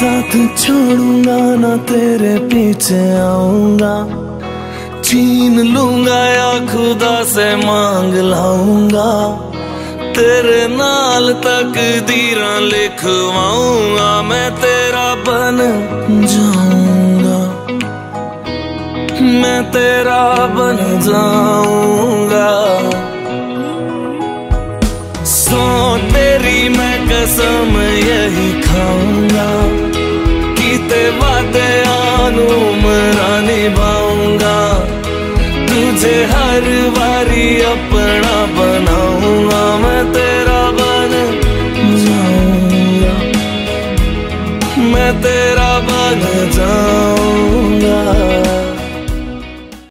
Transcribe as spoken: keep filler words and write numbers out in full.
साथ छोड़ूंगा ना तेरे पीछे आऊंगा, छीन लूंगा या खुदा से मांग लाऊंगा, तेरे नाल तकदीरां लिखवाऊंगा, मैं तेरा बन जाऊंगा, मैं तेरा बन जाऊंगा। सो तेरी मैं कसम यही खाऊंगा, कीते वादे आनू मरा निभाऊंगा, तुझे हर बारी अपना बनाऊंगा, मैं तेरा बन जाऊंगा, मैं तेरा बन जाऊंगा।